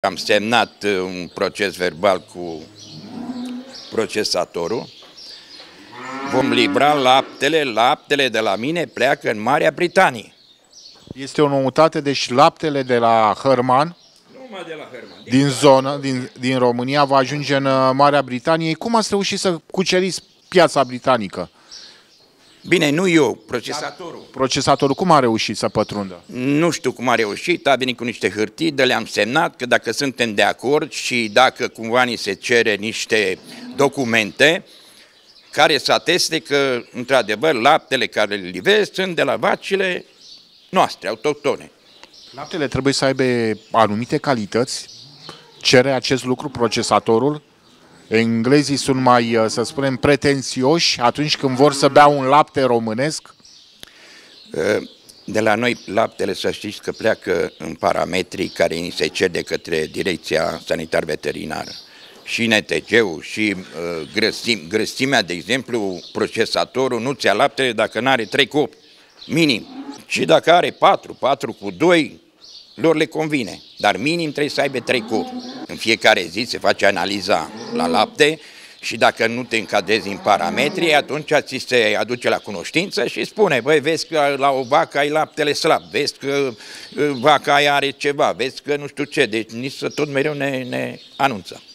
Am semnat un proces verbal cu procesatorul. Vom livra laptele. Laptele de la mine pleacă în Marea Britanie. Este o noutate, deci laptele de la Hărman, Numai de la Hărman. din zonă, din România, va ajunge în Marea Britanie. Cum ați reușit să cuceriți piața britanică? Bine, nu eu, procesatorul. Procesatorul cum a reușit să pătrundă? Nu știu cum a reușit, a venit cu niște hârtii, de le-am semnat că dacă suntem de acord și dacă cumva ni se cere niște documente care să ateste că, într-adevăr, laptele care le livrez sunt de la vacile noastre, autohtone. Laptele trebuie să aibă anumite calități. Cere acest lucru procesatorul? Englezii sunt mai, să spunem, pretențioși atunci când vor să bea un lapte românesc? De la noi laptele, să știți că pleacă în parametrii care ni se cer de către Direcția Sanitar-Veterinară. Și NTG-ul, și grăsimea, de exemplu, procesatorul nu-ți ia laptele dacă nu are 3 copi, minim. Și dacă are 4 cu 2, lor le convine. Dar minim trebuie să aibă 3 copi. În fiecare zi se face analiza la lapte și dacă nu te încadrezi în parametri, atunci ți se aduce la cunoștință și spune, băi, vezi că la o vacă ai laptele slab, vezi că vaca aia are ceva, vezi că nu știu ce, deci nici să tot mereu ne anunță.